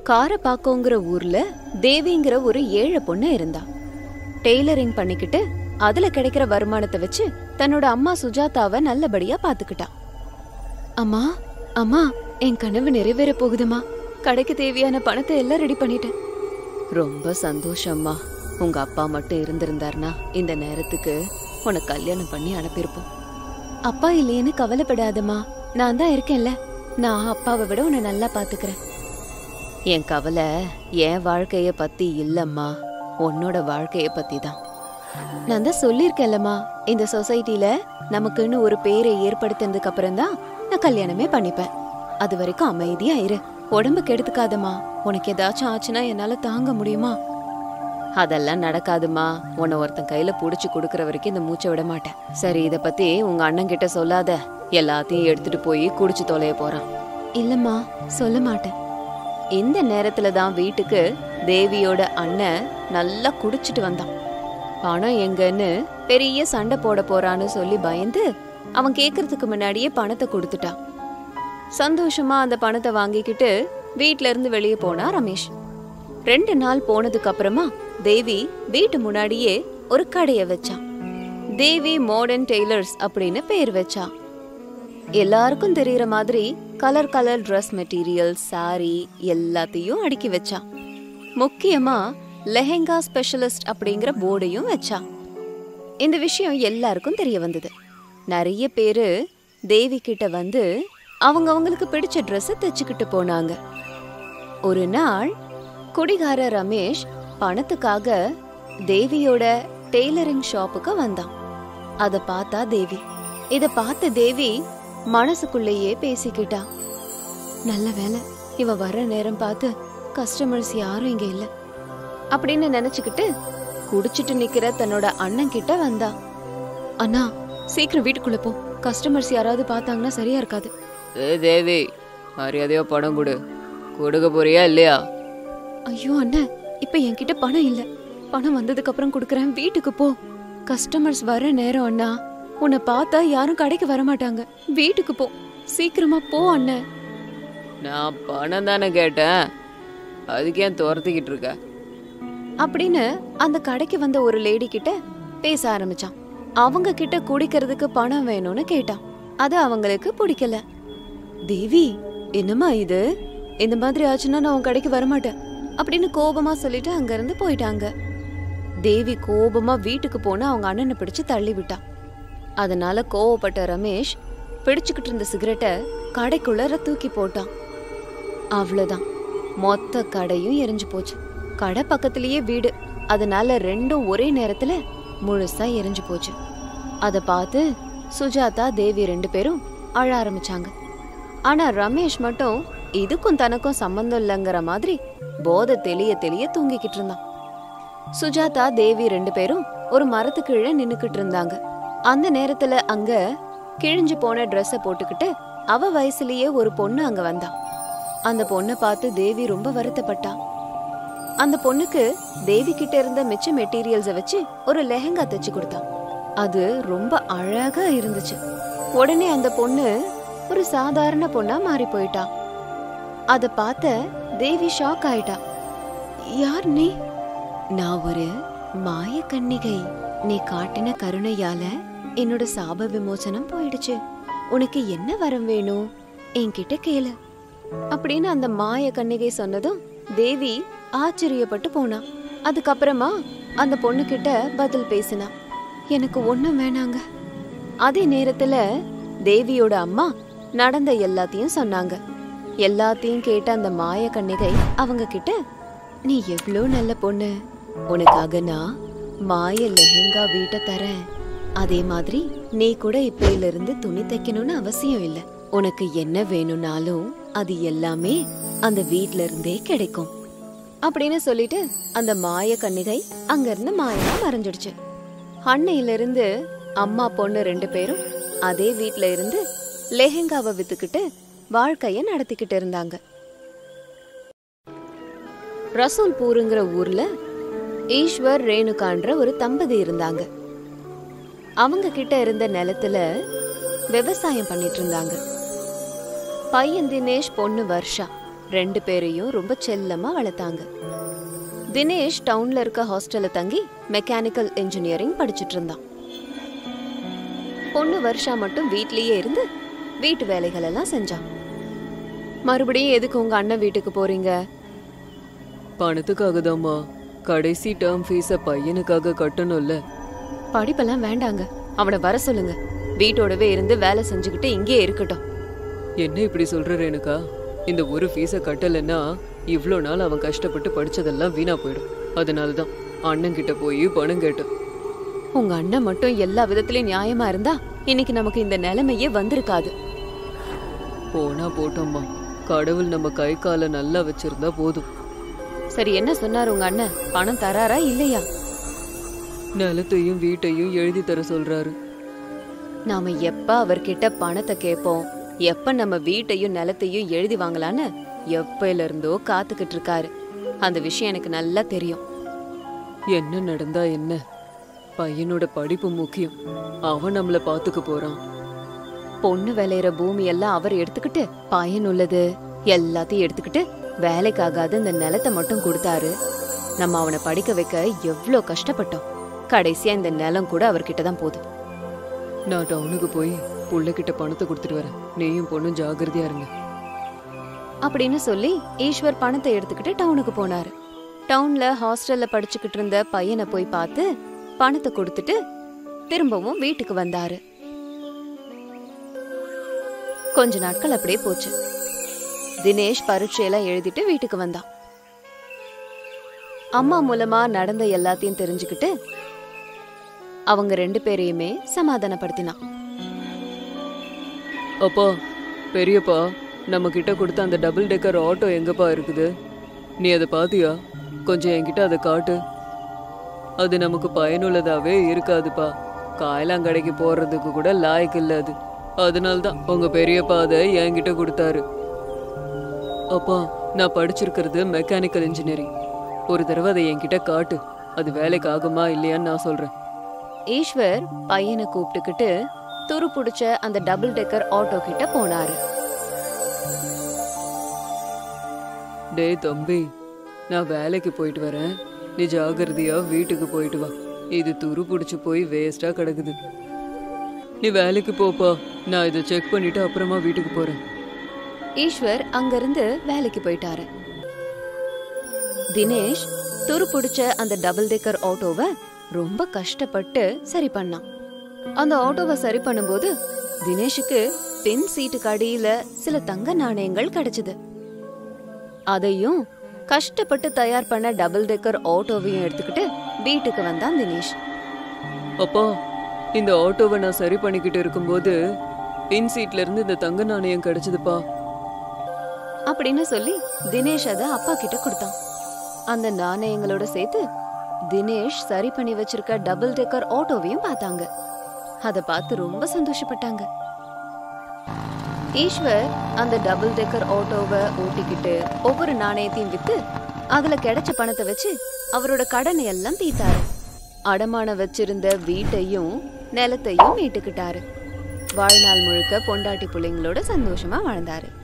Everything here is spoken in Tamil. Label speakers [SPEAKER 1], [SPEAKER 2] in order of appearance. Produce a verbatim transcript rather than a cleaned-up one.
[SPEAKER 1] காரப்பாக்கோங்கிற ஊர்ல தேவிங்கிற ஒரு ஏழை பொண்ணு இருந்தா. டெய்லரிங் பண்ணிக்கிட்டு அதுல கிடைக்கிற வருமானத்தை வச்சு தன்னோட அம்மா சுஜாதாவை நல்லபடியா பாத்துக்கிட்டா. அம்மா அம்மா என் கனவு நிறைவேற போகுதுமா. கடைக்கு தேவையான பணத்தை எல்லாம் ரெடி பண்ணிட்டேன். ரொம்ப சந்தோஷம்மா. உங்க அப்பா மட்டும் இருந்திருந்தாருனா இந்த நேரத்துக்கு உனக்கு கல்யாணம் பண்ணி அனுப்பியிருப்போம். அப்பா இல்லையேன்னு கவலைப்படாதம்மா, நான் தான் இருக்கேன்ல. நான் அப்பாவை விட உன்னை நல்லா பாத்துக்கிறேன். என் கவலை என் வாழ்க்கைய பத்தி இல்லம்மா, உன்னோட வாழ்க்கைய பத்தி தான். நான் தான் சொல்லிருக்கேன்லம்மா, இந்த சொசைட்டில நமக்குன்னு ஒரு பேரை ஏற்படுத்தினதுக்கு அப்புறம் தான் நான் கல்யாணமே பண்ணிப்பேன். அது வரைக்கும் அமைதியா இரு, உடம்பு கெடுத்துக்காதம்மா. உனக்கு ஏதாச்சும் ஆச்சுன்னா என்னால தாங்க முடியுமா? அதெல்லாம் நடக்காதுமா. உன்னை ஒருத்தன் கையில புடிச்சு குடுக்கற வரைக்கும் இந்த மூச்சை விட மாட்டேன். சரி, இத பத்தி உங்க அண்ணன் கிட்ட சொல்லாத. எல்லாத்தையும் எடுத்துட்டு போய் குடிச்சு தொலைய போறான். இல்லம்மா, சொல்ல மாட்டேன். இந்த நேரத்துலதான் வீட்டுக்கு தேவியோட அண்ணன் நல்லா குடிச்சிட்டு வந்தான். பணம் எங்கன்னு பெரிய சண்டை போட போறான்னு சொல்லி பயந்து அவன் கேக்குறதுக்கு முன்னாடியே பணத்தை கொடுத்துட்டான். சந்தோஷமா அந்த பணத்தை வாங்கிக்கிட்டு வீட்ல இருந்து வெளியே போனா ரமேஷ். ரெண்டு நாள் போனதுக்கு அப்புறமா தேவி வீட்டு முன்னாடியே ஒரு கடைய வச்சான். தேவி மாடர்ன் டெய்லர்ஸ் அப்படின்னு பேர் வச்சா. எல்லாருக்கும் தெரியற மாதிரி colour colour dress material, sari எல்லாத்தையும் அடுக்கி வச்சா. முக்கியமா லெஹெங்கா ஸ்பெஷலிஸ்ட் அப்படிங்கிற போர்டையும் வச்சா. இந்த விஷயம் எல்லாருக்கும் தெரிய வந்தது. நிறைய பேரு தேவி கிட்ட வந்து அவங்க அவங்களுக்கு பிடிச்ச ட்ரெஸ் தைச்சுக்கிட்டு போனாங்க. ஒரு நாள் குடிகார ரமேஷ் பணத்துக்காக தேவியோட டெய்லரிங் ஷாப்புக்கு வந்தான். அத பார்த்தா தேவி. இத பார்த்த தேவி மனசுக்குள்ளேயே பேசிக்கிட்டா, நல்ல வேலை இவ வர நேரம் பார்த்து கஸ்டமர்ஸ் யாரும் இங்க இல்ல அப்படின்னு நினைச்சுக்கிட்டு குடிச்சிட்டு நிக்கிற தன்னோட அண்ணன் கிட்ட வந்தா. அண்ணா, சீக்கிரம் வீட்டுக்குள்ள போ, கஸ்டமர்ஸ் யாராவது பார்த்தாங்கன்னா சரியா இருக்காது.
[SPEAKER 2] ஏ தேவி, மரியாதையா பணம் கொடு. கொடுக்க போறியா இல்லையா?
[SPEAKER 1] ஐயோ அண்ணன், இப்ப என்கிட்ட பணம் இல்ல. பணம் வந்ததுக்கு அப்புறம் கொடுக்கறேன், வீட்டுக்கு போ. கஸ்டமர்ஸ் வர நேரம் அண்ணா. உன்னை பார்த்தா யாரும் கடைக்கு வர மாட்டாங்க. வீட்டுக்கு போ, சீக்கிரமா போ அண்ணன்.
[SPEAKER 2] நான் பணம் தானே கேட்டேன், அதுக்கு ஏன் துரத்திக்கிட்டு இருக்க?
[SPEAKER 1] அப்படின்னு அந்த கடைக்கு வந்த ஒரு லேடி கிட்ட பேச ஆரம்பிச்சான். அவங்க கிட்ட குடிக்கிறதுக்கு பணம் வேணும்னு கேட்டான். அது அவங்களுக்கு பிடிக்கல. தேவி, என்னம்மா இது? இந்த மாதிரி ஆச்சுன்னா நான் உன் கடைக்கு வரமாட்டேன் அப்படின்னு கோபமா சொல்லிட்டு அங்க இருந்து போயிட்டாங்க. தேவி கோபமா வீட்டுக்கு போன அவங்க அண்ணனை பிடிச்சு தள்ளி விட்டான். அதனால கோவப்பட்ட ரமேஷ் பிடிச்சுக்கிட்டு இருந்த சிகரெட்டை கடைக்குள்ள தூக்கி போட்டான். அவ்வளவுதான், மொத்த கடையும் எரிஞ்சு போச்சு. கடை பக்கத்திலேயே வீடு, அதனால ரெண்டும் ஒரே நேரத்துல முழுசா எரிஞ்சு போச்சு. அத பார்த்து சுஜாதா தேவி ரெண்டு பேரும் அழ ஆரம்பிச்சாங்க. ஆனா ரமேஷ் மட்டும் இதுக்கும் தனக்கும் சம்பந்தம் இல்லைங்கிற மாதிரி போதை தெளிய தெளிய தூங்கிக்கிட்டு இருந்தான். சுஜாதா தேவி ரெண்டு பேரும் ஒரு மரத்துக்கு கீழே நின்னுக்கிட்டு இருந்தாங்க. அந்த நேரத்துல அங்க கிழிஞ்சு போன ட்ரெஸ்ஸ போட்டுக்கிட்டு அவ வயசுலயே ஒரு பொண்ணு அங்க வந்தா. அந்த பொண்ணை பார்த்து தேவி ரொம்ப வருத்தப்பட்டா. அந்த பொண்ணுக்கு தேவி கிட்ட இருந்த மிச்ச மெட்டீரியல்ஸ வச்சு ஒரு லெஹங்கா தைச்சு கொடுத்தான். அது ரொம்ப அழகா இருந்துச்சு. உடனே அந்த பொண்ணு ஒரு சாதாரண பொண்ணா மாறி போயிட்டா. அத பார்த்த தேவி ஷாக் ஆயிட்டா. யார் நீ? நான் ஒரு மாய கன்னிகை. நீ காட்டின கருணையால என்னோட சாப விமோசனம் போயிடுச்சு. உனக்கு என்ன வரம் வேணும் என்கிட்ட கேளு அப்படின்னு அந்த மாய கன்னிகை சொன்னதும் தேவி ஆச்சரியப்பட்டு போனா. அதுக்கப்புறமா அந்த பொண்ணு கிட்ட பதில் பேசினா. எனக்கு ஒண்ணும் வேணாங்க. அதே நேரத்துல தேவியோட அம்மா நடந்த எல்லாத்தையும் சொன்னாங்க. எல்லாத்தையும் கேட்ட அந்த மாய கன்னிகை அவங்க கிட்ட, நீ எவ்வளோ நல்ல பொண்ணு, உனக்காக நான் மாய லெஹங்கா வீட்டை தரேன். அதே மாதிரி நீ கூட இப்பையில இருந்து துணி தைக்கணும்னு அவசியம் இல்ல. உனக்கு என்ன வேணும்னாலும் அது எல்லாமே அந்த வீட்ல இருந்தே கிடைக்கும் அப்படின்னு சொல்லிட்டு அந்த மாய கன்னிகை அங்க இருந்து மாயமா மறைஞ்சிடுச்சு. அன்னையில இருந்து அம்மா பொண்ணு ரெண்டு பேரும் அதே வீட்ல இருந்து லெஹங்காவை வித்துக்கிட்டு வாழ்க்கைய நடத்திக்கிட்டு இருந்தாங்க. ரசூல்பூருங்கிற ஊர்ல ஈஸ்வர் ரேணுகான்ற ஒரு தம்பதி இருந்தாங்க. அவங்க கிட்ட இருந்த நிலத்துல விவசாயம் பண்ணிட்டு இருந்தாங்க. பையன் தினேஷ், பொண்ணு வர்ஷா ரெண்டு பேரையும் ரொம்ப செல்லமா வளர்த்தாங்க. தினேஷ் டவுன்ல இருக்க ஹாஸ்டல்ல தங்கி மெக்கானிக்கல் இன்ஜினியரிங் படிச்சுட்டு இருந்தான். பொண்ணு வருஷா மட்டும் வீட்லயே இருந்து வீட்டு வேலைகள் எல்லாம் செஞ்சான். மறுபடியும் எதுக்கு உங்க அண்ணன் வீட்டுக்கு போறீங்க?
[SPEAKER 2] பணத்துக்காக தான்மா. கடைசி டேர்ம் ஃபீஸ பையனுக்காக கட்டணும்ல.
[SPEAKER 1] படிப்பெல்லாம் வேண்டாங்க, அவனை வர சொல்லுங்க. வீட்டோடவே இருந்து வேலை செஞ்சுக்கிட்டு இங்கே இருக்கட்டும்.
[SPEAKER 2] என்ன இப்படி சொல்ற ரேணுகா? இந்த ஒரு ஃபீஸ கட்டலைன்னா இவ்வளோ நாள் அவன் கஷ்டப்பட்டு படிச்சதெல்லாம் வீணா போயிடும். அதனாலதான் அண்ணன் கிட்ட போய் பணம் கேட்டேன்.
[SPEAKER 1] உங்க அண்ணன் மட்டும் எல்லா விதத்திலயும் நியாயமா இருந்தா இன்னைக்கு நமக்கு இந்த நிலைமையே வந்திருக்காது.
[SPEAKER 2] போனா போட்டோம்மா, கடவுள் நம்ம கை காலை நல்லா வச்சிருந்தா போதும்.
[SPEAKER 1] சரி, என்ன சொன்னாரு உங்க அண்ணன்? பணம் தராரா இல்லையா?
[SPEAKER 2] நிலத்தையும் வீட்டையும் எழுதி தர சொல்றாரு.
[SPEAKER 1] நாம எப்ப அவர்கிட்ட பணத்தை கேட்போம், எப்ப நம்ம வீட்டையும் நிலத்தையும் எழுதி வாங்கலான்னு எப்பல இருந்தோ காத்துக்கிட்டு இருக்காரு. அந்த விஷயம் எனக்கு நல்லா தெரியும்.
[SPEAKER 2] என்ன நடந்தா என்ன, பையனோட படிப்பு முக்கியம். அவன் நம்மள பாத்துக்க போறான்.
[SPEAKER 1] பொண்ணு விளையிற பூமி எல்லாம் அவர் எடுத்துக்கிட்டு பயனுள்ளது எல்லாத்தையும் எடுத்துக்கிட்டு வேலைக்காகாத இந்த நிலத்தை மட்டும் கொடுத்தாரு. நம்ம அவனை படிக்க வைக்க எவ்வளோ கஷ்டப்பட்டோம். கடைசியா இந்த நிலம் கூட அவர்கிட்ட தான் போகுது.
[SPEAKER 2] நான் டவுனுக்கு போய் புள்ளைகிட்ட பணத்தை கொடுத்துட்டு வரேன். நீயும் பொண்ணும் ஜாகிரதையா இருங்க
[SPEAKER 1] அப்படின்னு சொல்லி ஈஸ்வர் பணத்தை எடுத்துக்கிட்டு டவுனுக்கு போனாரு. டவுன்ல ஹாஸ்டல்ல படிச்சுக்கிட்டு இருந்த பையனை போய் பார்த்து பணத்தை கொடுத்துட்டு திரும்பவும் வீட்டுக்கு வந்தாரு. கொஞ்ச நாட்கள் அப்படியே போச்சு. தினேஷ் பரீட்சையெல்லாம் எழுதிட்டு வீட்டுக்கு வந்தான். அம்மா மூலமா நடந்த எல்லாத்தையும் தெரிஞ்சுக்கிட்டு அவங்க ரெண்டு பேரையுமே சமாதானப்படுத்தினான்.
[SPEAKER 2] அப்பா, பெரியப்பா, நம்ம கிட்ட கொடுத்த அந்த டபுள் டெக்கர் ஆட்டோ எங்கப்பா இருக்குது? நீ அதை பாத்தியா? கொஞ்சம் என்கிட்ட அதை காட்டு. அது நமக்கு பயனுள்ளதாவே இருக்காதுப்பா. காயலாங்கடைக்கு போறதுக்கு கூட லாய்க்கு இல்ல அது. அதனால்தான் உங்க பெரியப்பா அதை என்கிட்ட கொடுத்தாரு. அப்பா, நான் படிச்சிருக்கிறது மெக்கானிக்கல் இன்ஜினியரிங். ஒரு தடவை அதை என்கிட்ட காட்டு. அது வேலைக்கு ஆகுமா இல்லையான்னு நான் சொல்றேன்.
[SPEAKER 1] ஈஸ்வர் பையனை கூப்பிட்டுக்கிட்டு துரு புடிச்ச அந்த டபுள் டெக்கர் ஆட்டோ கிட்ட போனாரு.
[SPEAKER 2] டே தம்பி, நான் வேலைக்கு போயிட்டு வரேன். நீ ஜாகிரதையா வீட்டுக்கு போயிட்டு வா. இது துரு புடிச்சு போய் வேஸ்டா கிடக்குது. நீ வேலைக்கு போப்பா. நான் இதை செக் பண்ணிட்டு அப்புறமா வீட்டுக்கு போறேன்.
[SPEAKER 1] ஈஸ்வர் அங்கிருந்து வேலைக்கு போயிட்டாரு. தினேஷ் துரு புடிச்ச அந்த டபுள் டெக்கர் ஆட்டோவை ரொம்ப கஷ்டப்பட்டு சரி பண்ணான். அந்த ஆட்டோவை சரி பண்ணும்போது தினேஷுக்கு பின் சீட்டுக்கு அடியில சில தங்க நாணயங்கள் கிடைச்சது. அதையும் கஷ்டப்பட்டு தயார் பண்ண டபுள் டெக்கர் ஆட்டோவையும் எடுத்துக்கிட்டு வீட்டுக்கு வந்தான் தினேஷ்.
[SPEAKER 2] அப்பா, இந்த ஆட்டோவை நான் சரி பண்ணிக்கிட்டு இருக்கும்போது பின் சீட்ல இருந்து இந்த தங்க நாணயம் கிடைச்சதுப்பா
[SPEAKER 1] அப்படின்னு சொல்லி தினேஷ் அதை அப்பா கிட்ட கொடுத்தான். அந்த நாணயங்களோட சேர்த்து தினேஷ் சரி பண்ணி வச்சிருக்க டபுள் டெக்கர் ஆட்டோவையும் பார்த்தாங்க. அதை பார்த்து ரொம்ப சந்தோஷப்பட்டாங்க. ஈஸ்வர் அந்த டபுள் டெக்கர் ஆட்டோவை ஓட்டிக்கிட்டு ஒவ்வொரு நாணயத்தையும் வித்து அதுல கிடைச்ச பணத்தை வச்சு அவரோட கடனை எல்லாம் தீர்த்தாரு. அடமான வச்சிருந்த வீட்டையும் நிலத்தையும் மீட்டுக்கிட்டாரு. வாழ்நாள் முழுக்க பொண்டாட்டி பிள்ளைங்களோட சந்தோஷமா வாழ்ந்தாரு.